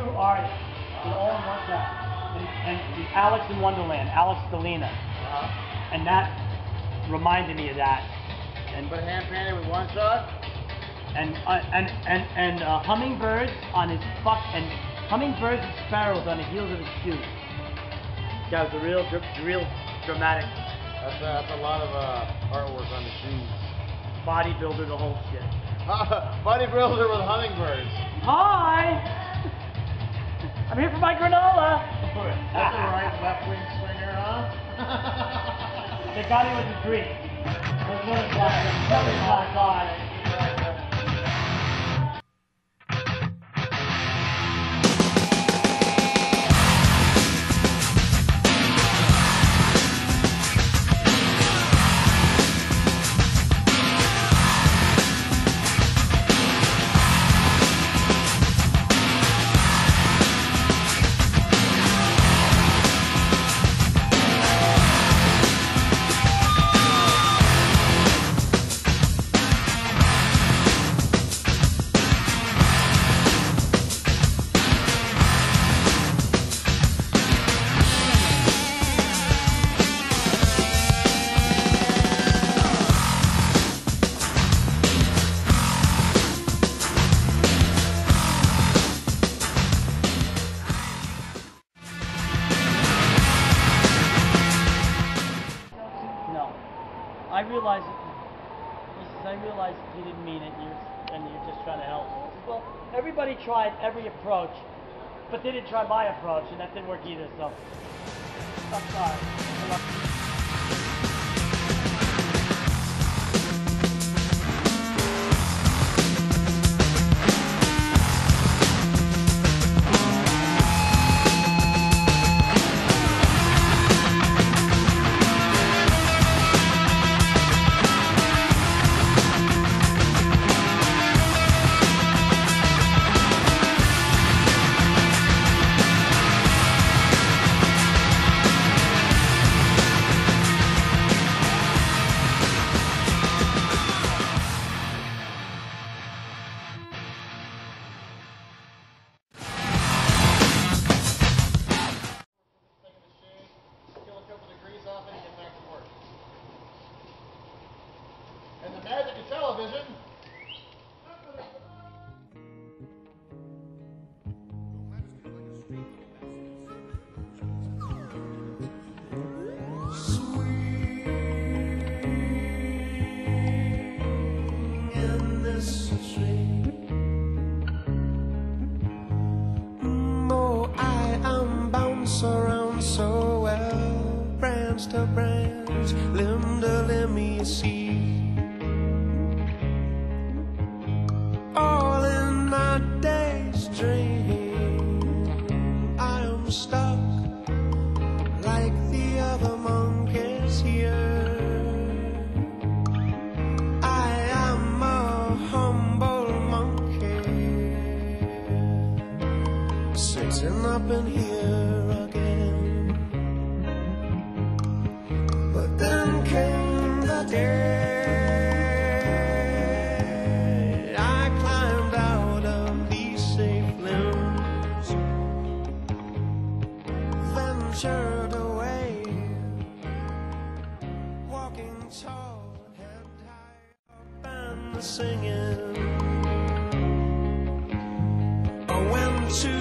two are all in one shot. And Alex in Wonderland, Alex Delina. And that reminded me of that. And But hand painted with one shot? And hummingbirds on his and hummingbirds and sparrows on the heels of his shoes. That was a real dramatic. That's a lot of artwork on the shoes. Bodybuilder, the whole shit. Bodybuilder with hummingbirds. Hi! I'm here for my granola. That's a right left wing swinger, huh? They got me with the Greek. There's no black eye. I realized he didn't mean it, and you're just trying to help me. Well, everybody tried every approach, but they didn't try my approach, and that didn't work either, so I'm sorry. And the magic of television. Sweet in this tree. Oh, I am bounce around so well, branch to branch, limb to limb, you see. All in my day's dream, I am stuck like the other monkeys here. I am a humble monkey, sitting up in here again. But then came the day away, walking tall, head high up and singing. I went to